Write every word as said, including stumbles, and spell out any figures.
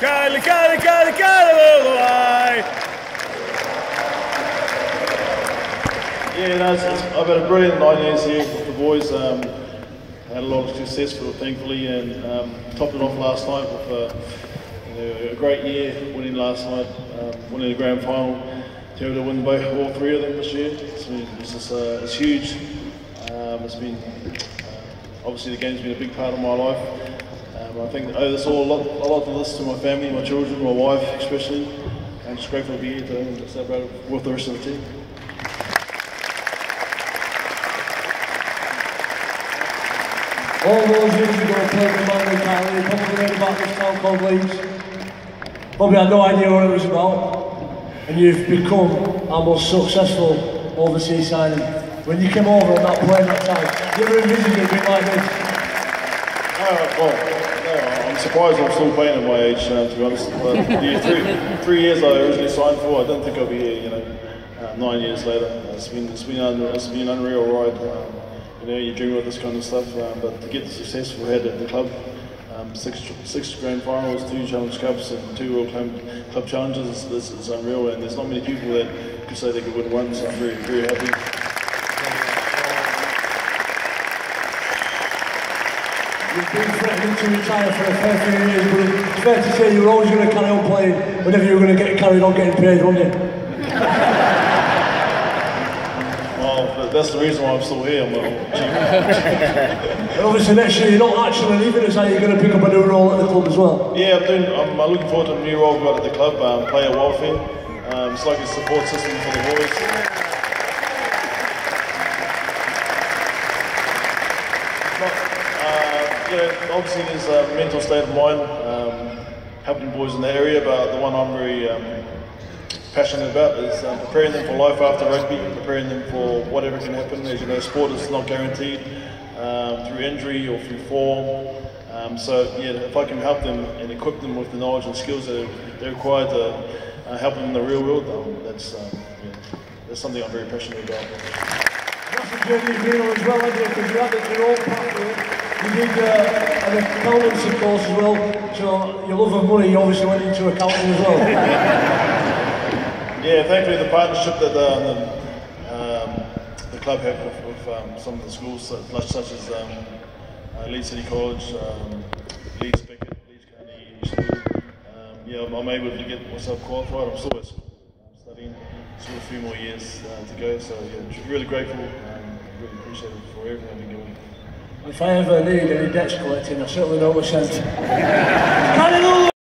Cali, Cali, Cali, Cali, Uruguay! Yeah, no, it's, it's, I've had a brilliant nine years here with the boys. Um, had a lot of success, thankfully, and um, topped it off last night with uh, you know, a great year, winning last night, um, winning the grand final. To be able to win both, all three of them this year, it's, been, it's, just, uh, it's huge. Um, it's been uh, obviously the game's been a big part of my life. Um, I think I owe this all a lot, a lot of this to my family, my children, my wife especially. I'm just grateful to be here today and to celebrate with the rest of the team. All those years ago, playing for Manly Cali, probably heard about this town called Leeds. Probably had no idea what it was about. And you've become our most successful overseas signing. When you came over on that plane that time, you never envisioned it being like this. Uh, well, no, I'm surprised I'm still playing at my age, uh, to be honest. But the three, three years I originally signed for, I don't think I'll be here, you know, uh, nine years later. It's been, it's been, un, it's been an unreal ride. Um, You know, you dream of this kind of stuff, um, but to get the success we had at the club, um, six, six grand finals, two Challenge Cups and two World Club, club Challenges, this is unreal, and there's not many people that could say they could win one, so I'm very, very happy. You've been threatening to retire for a fair few years, but it's fair to say you were always going to carry on playing whenever you were going to get carried on getting paid, weren't you? Well, that's the reason why I'm still here. I'm And obviously next year you're not actually leaving us, are you going to pick up a new role at the club as well? Yeah, I'm, doing, I'm, I'm looking forward to a new role I've got at the club, um, player welfare. Um, it's like a support system for the boys. Not, uh, you know, obviously there's a mental state of mind, um, helping boys in the area, but the one I'm very um, passionate about is um, preparing them for life after rugby, preparing them for whatever can happen. As you know, sport is not guaranteed um, through injury or through form. Um, so yeah, if I can help them and equip them with the knowledge and skills that they're required to uh, help them in the real world, um, that's, um, yeah, that's something I'm very passionate about. That's a journey you've been on as well, haven't you? Because you had it your own pathway. You did uh, an accountancy course as well, so your love of money obviously went into accounting as well. Yeah, thankfully the partnership that the, the, um, the club have with, with um, some of the schools, such, such as um, uh, Leeds City College, um, Leeds Beckett, Leeds Carnegie School, um, yeah, I'm, I'm able to get myself qualified. I'm still at school, I'm studying, still a few more years uh, to go, so yeah, really grateful, um, really appreciate it for everything I've been doing. If I ever need any debts collecting, I certainly know what sent.